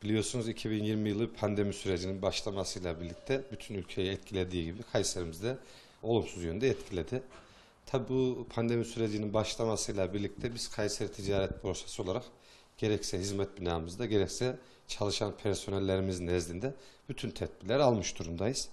Biliyorsunuz 2020 yılı pandemi sürecinin başlamasıyla birlikte bütün ülkeyi etkilediği gibi Kayserimizi olumsuz yönde etkiledi. Tabi bu pandemi sürecinin başlamasıyla birlikte biz Kayseri Ticaret Borsası olarak gerekse hizmet binamızda gerekse çalışan personellerimiz nezdinde bütün tedbirler almış durumdayız.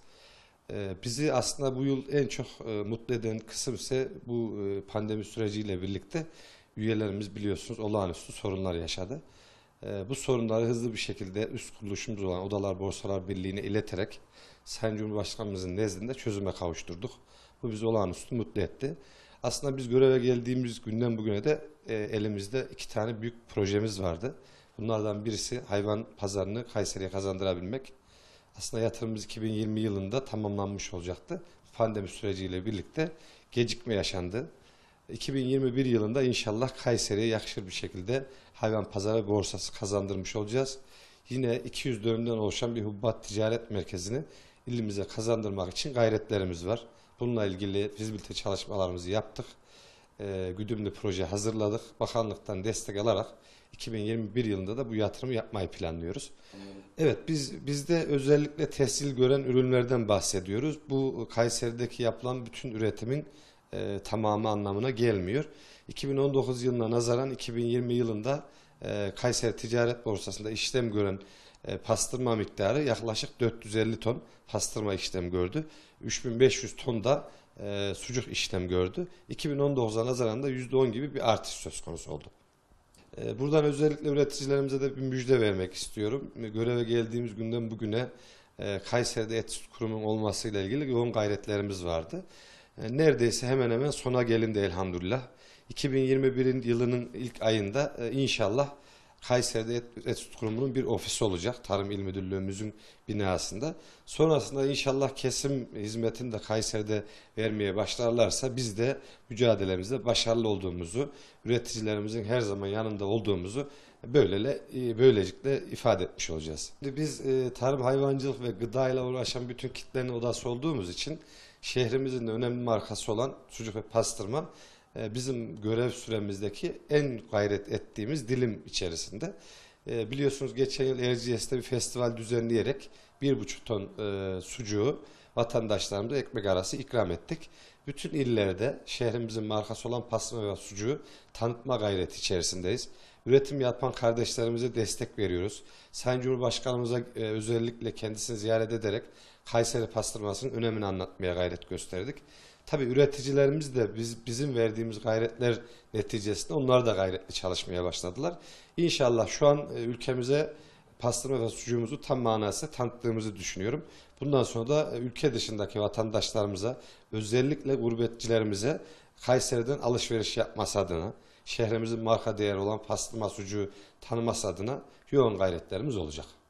Bizi aslında bu yıl en çok mutlu eden kısım ise bu pandemi süreciyle birlikte üyelerimiz biliyorsunuz olağanüstü sorunlar yaşadı. Bu sorunları hızlı bir şekilde üst kuruluşumuz olan Odalar Borsalar Birliği'ne ileterek Sayın Cumhurbaşkanımızın nezdinde çözüme kavuşturduk. Bu bizi olağanüstü mutlu etti. Aslında biz göreve geldiğimiz günden bugüne de elimizde 2 tane büyük projemiz vardı. Bunlardan birisi hayvan pazarını Kayseri'ye kazandırabilmek. Aslında yatırımımız 2020 yılında tamamlanmış olacaktı. Pandemi süreciyle birlikte gecikme yaşandı. 2021 yılında inşallah Kayseri'ye yakışır bir şekilde hayvan pazarı borsası kazandırmış olacağız. Yine 200 dönümden oluşan bir hubbat ticaret merkezini ilimize kazandırmak için gayretlerimiz var. Bununla ilgili fizibilite çalışmalarımızı yaptık. Güdümlü proje hazırladık. Bakanlıktan destek alarak 2021 yılında da bu yatırımı yapmayı planlıyoruz. Evet, bizde özellikle tescil gören ürünlerden bahsediyoruz. Bu Kayseri'deki yapılan bütün üretimin tamamı anlamına gelmiyor. 2019 yılına nazaran 2020 yılında Kayseri Ticaret Borsası'nda işlem gören pastırma miktarı yaklaşık 450 ton pastırma işlem gördü. 3500 ton da sucuk işlem gördü. 2019'a nazaran da %10 gibi bir artış söz konusu oldu. Buradan özellikle üreticilerimize de bir müjde vermek istiyorum. Göreve geldiğimiz günden bugüne Kayseri'de et süt kurumunun olmasıyla ilgili yoğun gayretlerimiz vardı. Neredeyse hemen hemen sona gelindi elhamdülillah. 2021 yılının ilk ayında inşallah Kayseri'de et süt kurumunun bir ofisi olacak. Tarım İl Müdürlüğümüzün binasında. Sonrasında inşallah kesim hizmetini de Kayseri'de vermeye başlarlarsa biz de mücadelemizde başarılı olduğumuzu, üreticilerimizin her zaman yanında olduğumuzu böylelikle ifade etmiş olacağız. Şimdi biz tarım, hayvancılık ve gıdayla uğraşan bütün kitlerin odası olduğumuz için şehrimizin de önemli markası olan sucuk ve pastırma bizim görev süremizdeki en gayret ettiğimiz dilim içerisinde. Biliyorsunuz geçen yıl Erciyes'te bir festival düzenleyerek 1,5 ton sucuğu vatandaşlarımıza ekmek arası ikram ettik. Bütün illerde şehrimizin markası olan pastırma ve sucuğu tanıtma gayreti içerisindeyiz. Üretim yapan kardeşlerimize destek veriyoruz. Sayın Cumhurbaşkanımıza özellikle kendisini ziyaret ederek Kayseri pastırmasının önemini anlatmaya gayret gösterdik. Tabii üreticilerimiz de bizim verdiğimiz gayretler neticesinde onlar da gayretli çalışmaya başladılar. İnşallah şu an ülkemize pastırma ve sucuğumuzu tam manasıyla tanıttığımızı düşünüyorum. Bundan sonra da ülke dışındaki vatandaşlarımıza, özellikle gurbetçilerimize Kayseri'den alışveriş yapması adına, şehrimizin marka değeri olan pastırma sucuğu tanıması adına yoğun gayretlerimiz olacak.